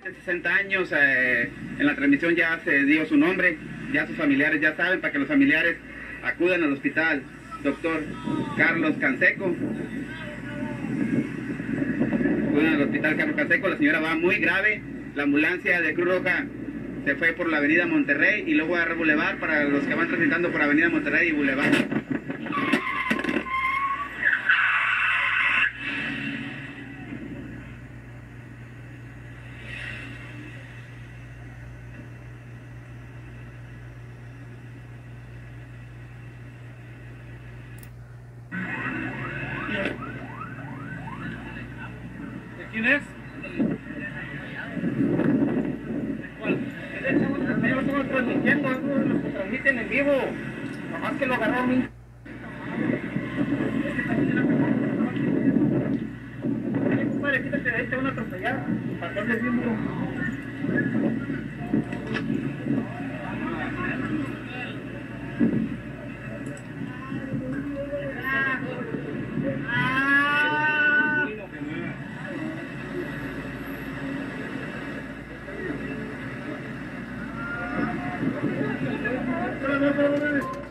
60 años, en la transmisión ya se dio su nombre, ya sus familiares ya saben, para que los familiares acudan al hospital. Doctor Carlos Canseco. Acuden al hospital Carlos Canseco, la señora va muy grave, la ambulancia de Cruz Roja se fue por la avenida Monterrey y luego a Boulevard para los que van transitando por avenida Monterrey y Boulevard. ¿Quién es? ¿Cuál? Yo lo estamos transmitiendo, los que transmiten en vivo. Nomás que lo agarraron un... Compadre, quítate de ahí, te van a atropellar. Pasarle el mismo. Espérame.